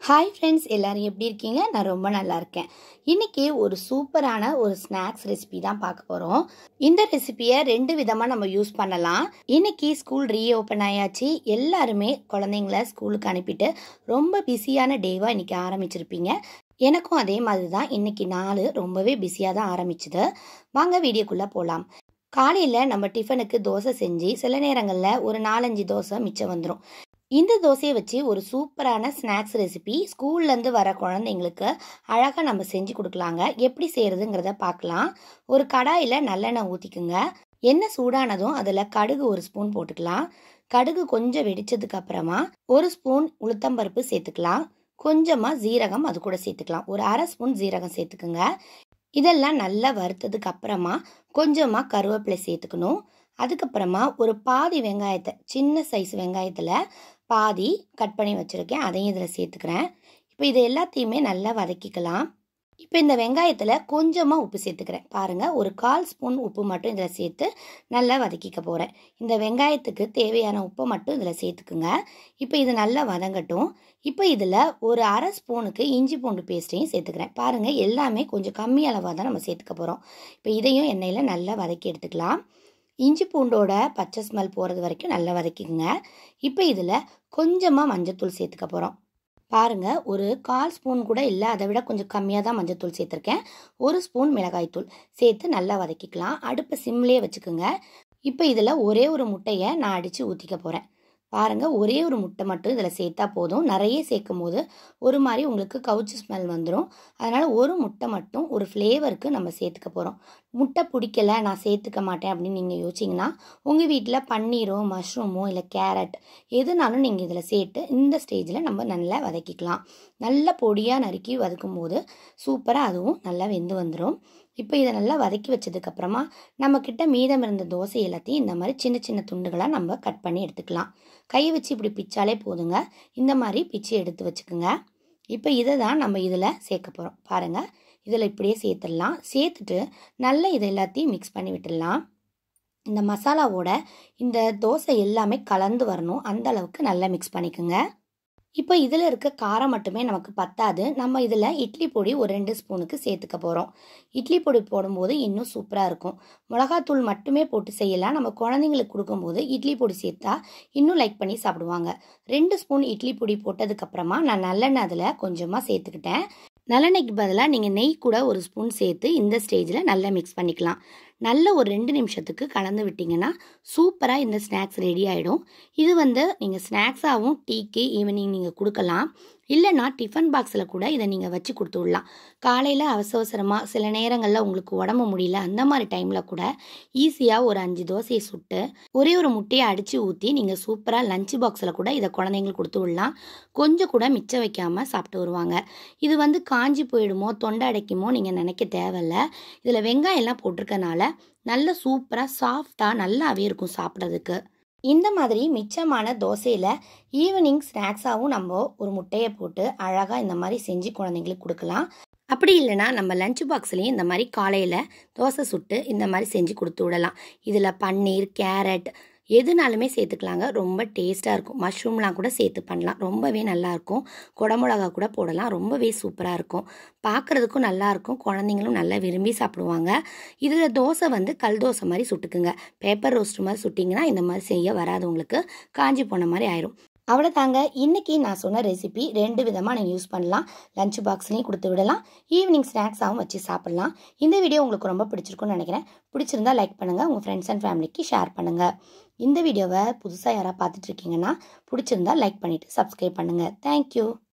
Hi friends, எல்லாரும் எப்படி இருக்கீங்க? நான் ரொம்ப நல்லா இருக்கேன். இன்னைக்கு ஒரு சூப்பரான ஒரு ஸ்நாக்ஸ் ரெசிபி தான் பார்க்க போகிறோம். இந்த ரெசிபியை 2 விதமாக நம்ம யூஸ் பண்ணலாம். இன்னைக்கு ஸ்கூல் ரீஓப்பன் ஆயாச்சு. எல்லாருமே குழந்தைங்கள ஸ்கூலுக்கு அனுப்பிட்டு ரொம்ப பிஸியான டேவாக இன்னைக்கு ஆரம்பிச்சிருப்பீங்க. எனக்கும் அதே மாதிரி தான் இன்னைக்கு நாள் ரொம்பவே பிஸியாக தான் ஆரம்பிச்சுது. வாங்க வீடியோக்குள்ளே போகலாம். காலையில் நம்ம டிஃபனுக்கு தோசை செஞ்சு சில நேரங்களில் ஒரு 4-5 தோசை மிச்சம் வந்துடும். இந்த தோசையை வச்சு ஒரு சூப்பரான ஸ்நாக்ஸ் ரெசிபி ஸ்கூல்லேருந்து வர குழந்தைங்களுக்கு அழகாக நம்ம செஞ்சு கொடுக்கலாங்க. எப்படி செய்கிறதுங்கிறத பார்க்கலாம். ஒரு கடாயில் நல்லெண்ணெய் ஊற்றிக்குங்க. எண்ணெய் சூடானதும் அதில் கடுகு 1 ஸ்பூன் போட்டுக்கலாம். கடுகு கொஞ்சம் வெடிச்சதுக்கு அப்புறமா 1 ஸ்பூன் உளுத்தம்பருப்பு சேர்த்துக்கலாம். கொஞ்சமாக ஜீரகம் அது கூட சேர்த்துக்கலாம். ஒரு 1/2 ஸ்பூன் ஜீரகம் சேர்த்துக்குங்க. இதெல்லாம் நல்லா வறுத்ததுக்கு அப்புறமா கொஞ்சமாக கருவேப்பிலை சேர்த்துக்கணும். அதுக்கப்புறமா ஒரு பாதி வெங்காயத்தை, சின்ன சைஸ் வெங்காயத்தில் பாதி கட் பண்ணி வச்சுருக்கேன், அதையும் இதில் சேர்த்துக்கிறேன். இப்போ இது எல்லாத்தையுமே நல்லா வதக்கிக்கலாம். இப்போ இந்த வெங்காயத்தில் கொஞ்சமாக உப்பு சேர்த்துக்கிறேன். பாருங்கள், ஒரு 1/4 ஸ்பூன் உப்பு மட்டும் இதில் சேர்த்து நல்லா வதக்கிக்க போகிறேன். இந்த வெங்காயத்துக்கு தேவையான உப்பை மட்டும் இதில் சேர்த்துக்குங்க. இப்போ இது நல்லா வதங்கட்டும். இப்போ இதில் ஒரு 1/2 ஸ்பூனுக்கு இஞ்சி பூண்டு பேஸ்ட்டையும் சேர்த்துக்கிறேன். பாருங்கள், எல்லாமே கொஞ்சம் கம்மி அளவாக தான் நம்ம சேர்த்துக்க போகிறோம். இப்போ இதையும் எண்ணெயில் நல்லா வதக்கி எடுத்துக்கலாம். இஞ்சி பூண்டோட பச்சை ஸ்மெல் போகிறது வரைக்கும் நல்லா வதக்கிக்குங்க. இப்போ இதில் கொஞ்சமாக மஞ்சத்தூள் சேர்த்துக்க போகிறோம். பாருங்கள், ஒரு 1/4 ஸ்பூன் கூட இல்லை, அதை விட கொஞ்சம் கம்மியாக தான் மஞ்சத்தூள் சேர்த்துருக்கேன். 1 ஸ்பூன் மிளகாய்த்தூள் சேர்த்து நல்லா வதக்கிக்கலாம். அடுப்பை சிம்லேயே வச்சுக்கோங்க. இப்போ இதில் ஒரே ஒரு முட்டையை நான் அடித்து ஊற்றிக்க போகிறேன். பாருங்கள், ஒரே ஒரு முட்டை மட்டும் இதில் சேர்த்தா போதும். நிறைய சேர்க்கும் போது ஒரு மாதிரி உங்களுக்கு கவுச்சி ஸ்மெல் வந்துடும். அதனால் ஒரு முட்டை மட்டும் ஒரு ஃப்ளேவருக்கு நம்ம சேர்த்துக்க போகிறோம். முட்டை பிடிக்கல, நான் சேர்த்துக்க மாட்டேன் அப்படின்னு நீங்கள் யோசிச்சிங்கன்னா உங்கள் வீட்டில் பன்னீரோ மஷ்ரூமோ இல்லை கேரட் எதுனாலும் நீங்கள் இதில் சேர்த்து இந்த ஸ்டேஜில் நம்ம நல்லா வதக்கிக்கலாம். நல்லா பொடியாக நறுக்கி வதக்கும் போது சூப்பராக அதுவும் நல்லா வெந்து வந்துடும். இப்போ இதை நல்லா வதக்கி வச்சதுக்கப்புறமா நம்மக்கிட்ட மீதம் இருந்த தோசை எல்லாத்தையும் இந்த மாதிரி சின்ன சின்ன துண்டுகளாக நம்ம கட் பண்ணி எடுத்துக்கலாம். கையை வச்சு இப்படி பிச்சாலே போதுங்க. இந்த மாதிரி பிச்சு எடுத்து வச்சுக்கோங்க. இப்போ இதை தான் நம்ம இதில் சேர்க்க போகிறோம். பாருங்கள், இதில் இப்படியே சேர்த்துடலாம். சேர்த்துட்டு நல்லா இதை எல்லாத்தையும் மிக்ஸ் பண்ணி விட்டுடலாம். இந்த மசாலாவோட இந்த தோசை எல்லாமே கலந்து வரணும், அந்த அளவுக்கு நல்லா மிக்ஸ் பண்ணிக்கோங்க. இப்போ இதில் இருக்க காரம் மட்டுமே நமக்கு பத்தாது. நம்ம இதில் இட்லி பொடி ஒரு 2 ஸ்பூனுக்கு சேர்த்துக்க போகிறோம். இட்லி பொடி போடும்போது இன்னும் சூப்பராக இருக்கும். மிளகாத்தூள் மட்டுமே போட்டு செய்யலாம். நம்ம குழந்தைங்களுக்கு கொடுக்கும்போது இட்லி பொடி சேர்த்தா இன்னும் லைக் பண்ணி சாப்பிடுவாங்க. 2 ஸ்பூன் இட்லி பொடி போட்டதுக்கப்புறமா நான் நல்லெண்ணெய் அதில் கொஞ்சமாக சேர்த்துக்கிட்டேன். நல்லெண்ணெய்க்கு பதிலாக நீங்கள் நெய் கூட 1 ஸ்பூன் சேர்த்து இந்த ஸ்டேஜில் நல்லா மிக்ஸ் பண்ணிக்கலாம். நல்ல ஒரு 2 நிமிஷத்துக்கு கலந்து விட்டிங்கன்னா சூப்பராக இந்த ஸ்நாக்ஸ் ரெடி ஆகிடும். இது நீங்கள் ஸ்நாக்ஸாகவும் டீக்கு ஈவினிங் நீங்கள் கொடுக்கலாம். இல்லைனா டிஃபன் பாக்ஸில் கூட இதை நீங்கள் வச்சு கொடுத்து விடலாம். காலையில் அவசரமாக சில நேரங்களில் உங்களுக்கு உடம்பு முடியல, அந்த மாதிரி டைமில் கூட ஈஸியாக ஒரு 5 தோசையை சுட்டு ஒரே ஒரு முட்டையை அடித்து ஊற்றி நீங்கள் சூப்பராக லஞ்ச் பாக்ஸில் கூட இதை குழந்தைங்களுக்கு கொடுத்து விடலாம். கொஞ்சம் கூட மிச்சம் வைக்காமல் சாப்பிட்டு வருவாங்க. இது காஞ்சி போயிடுமோ, தொண்டை அடைக்குமோ நீங்கள் நினைக்க தேவையில்லை. இதில் வெங்காயம்லாம் போட்டிருக்கனால நல்ல சூப்பராக சாஃப்டாக நல்லாவே இருக்கும் சாப்பிட்றதுக்கு. இந்த மாதிரி மிச்சமான தோசையில் ஈவினிங் ஸ்நாக்ஸாகவும் நம்ம ஒரு முட்டையை போட்டு அழகாக இந்த மாதிரி செஞ்சு குழந்தைங்களுக்கு கொடுக்கலாம். அப்படி இல்லைனா நம்ம லஞ்ச் பாக்ஸ்லேயும் இந்த மாதிரி காலையில் தோசை சுட்டு இந்த மாதிரி செஞ்சு கொடுத்து விடலாம். இதில் பன்னீர், கேரட் எதுனாலுமே சேர்த்துக்கலாங்க. ரொம்ப டேஸ்ட்டாக இருக்கும். மஷ்ரூம்லாம் கூட சேர்த்து பண்ணலாம், ரொம்பவே நல்லாயிருக்கும். குடமிளகா கூட போடலாம், ரொம்பவே சூப்பராக இருக்கும். பார்க்குறதுக்கும் நல்லாயிருக்கும், குழந்தைங்களும் நல்லா விரும்பி சாப்பிடுவாங்க. இதில் தோசை கல் தோசை மாதிரி சுட்டுக்குங்க. பேப்பர் ரோஸ்ட் மாதிரி சுட்டிங்கன்னா இந்த மாதிரி செய்ய வராது, உங்களுக்கு காஞ்சி போன மாதிரி ஆயிரும். அவ்வளோதாங்க. இன்றைக்கி நான் சொன்ன ரெசிபி 2 விதமாக நீங்கள் யூஸ் பண்ணலாம். லஞ்ச் பாக்ஸ்லேயும் கொடுத்து விடலாம், ஈவினிங் ஸ்நாக்ஸாகவும் வச்சு சாப்பிட்லாம். இந்த வீடியோ உங்களுக்கு ரொம்ப பிடிச்சிருக்குன்னு நினைக்கிறேன். பிடிச்சிருந்தா லைக் பண்ணுங்கள், உங்கள் ஃப்ரெண்ட்ஸ் அண்ட் ஃபேமிலிக்கு ஷேர் பண்ணுங்கள். இந்த வீடியோவை புதுசாக யாராவது பார்த்துட்ருக்கீங்கன்னா பிடிச்சிருந்தா லைக் பண்ணிவிட்டு சப்ஸ்கிரைப் பண்ணுங்கள். தேங்க்யூ.